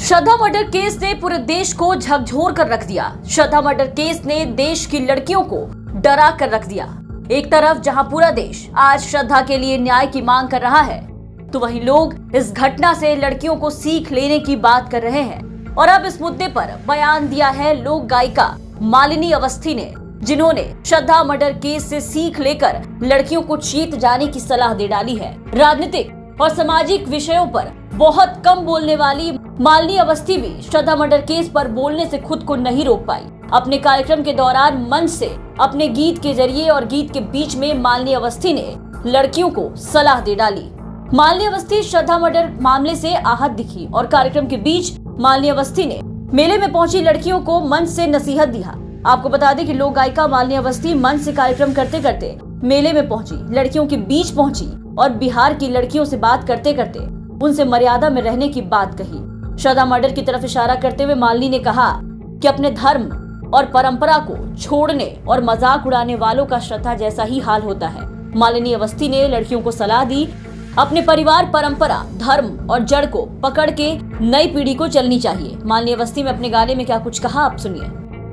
श्रद्धा murder case ने पूरे देश को झकझोर कर रख दिया। श्रद्धा मर्डर केस ने देश की लड़कियों को डरा कर रख दिया। एक तरफ जहां पूरा देश आज श्रद्धा के लिए न्याय की मांग कर रहा है, तो वहीं लोग इस घटना से लड़कियों को सीख लेने की बात कर रहे हैं। और अब इस मुद्दे पर बयान दिया है लोक गायिका मालिनी अवस्थी ने, जिन्होंने श्रद्धा मर्डर केस से सीख लेकर लड़कियों को चेत जाने की सलाह दे डाली है। राजनीतिक और सामाजिक विषयों पर बहुत कम बोलने वाली मालिनी अवस्थी भी श्रद्धा मर्डर केस पर बोलने से खुद को नहीं रोक पाई। अपने कार्यक्रम के दौरान मंच से अपने गीत के जरिए और गीत के बीच में मालिनी अवस्थी ने लड़कियों को सलाह दे डाली। मालिनी अवस्थी श्रद्धा मर्डर मामले से आहत दिखी और कार्यक्रम के बीच मालिनी अवस्थी ने मेले में पहुंची लड़कियों को मंच से नसीहत दिया। आपको बता दें कि लोक गायिका मालिनी अवस्थी मंच से कार्यक्रम करते करते मेले में पहुंची, लड़कियों के बीच पहुंची और बिहार की लड़कियों से बात करते करते उनसे मर्यादा में रहने की बात कही। श्रद्धा मर्डर की तरफ इशारा करते हुए मालिनी ने कहा कि अपने धर्म और परंपरा को छोड़ने और मजाक उड़ाने वालों का श्रद्धा जैसा ही हाल होता है। मालिनी अवस्थी ने लड़कियों को सलाह दी, अपने परिवार, परंपरा, धर्म और जड़ को पकड़ के नई पीढ़ी को चलनी चाहिए। मालिनी अवस्थी में अपने गाने में क्या कुछ कहा, आप सुनिए।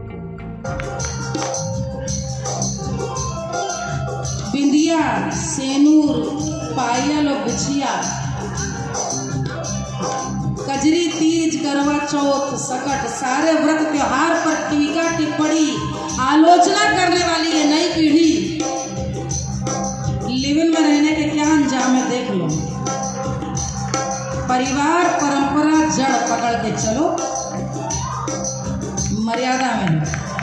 बिंदिया, सेनूर, पायल और बिछिया, कजरी, तीज, करवा चौथ, सकट, सारे व्रत त्योहार पर टीका टिप्पणी आलोचना करने वाली ये नई पीढ़ी लिविंग में रहने के क्या अंजाम है देख लो। परिवार, परंपरा, जड़ पकड़ के चलो, मर्यादा में।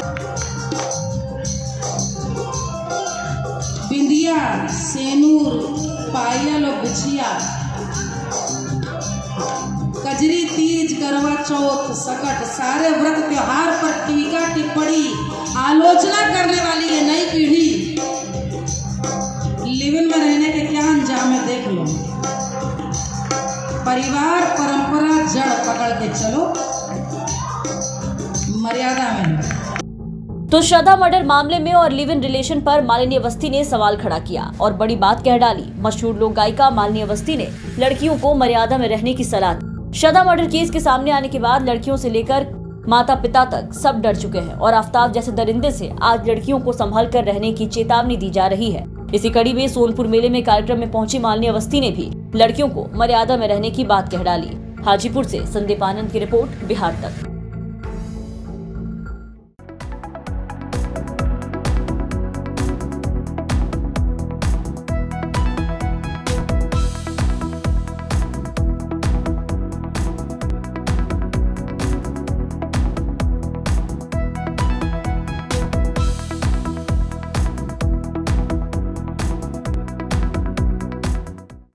बिंदिया, सेनूर, पायल और बिछिया, कजरी, तीज, करवा चौथ, सकट, सारे व्रत त्योहार पर टीका टिप्पणी आलोचना करने वाली ये नई पीढ़ी लिविंग में रहने के क्या अंजाम है देख लो। परिवार, परंपरा, जड़ पकड़ के चलो, मर्यादा में। तो श्रद्धा मर्डर मामले में और लिव इन रिलेशन पर मालिनी अवस्थी ने सवाल खड़ा किया और बड़ी बात कह डाली। मशहूर लोक गायिका मालिनी अवस्थी ने लड़कियों को मर्यादा में रहने की सलाह दी। श्रद्धा मर्डर केस के सामने आने के बाद लड़कियों से लेकर माता पिता तक सब डर चुके हैं और आफताब जैसे दरिंदे से आज लड़कियों को संभल कर रहने की चेतावनी दी जा रही है। इसी कड़ी में सोनपुर मेले में कार्यक्रम में पहुंची मालिनी अवस्थी ने भी लड़कियों को मर्यादा में रहने की बात कह डाली। हाजीपुर से संदीप आनंद की रिपोर्ट, बिहार तक।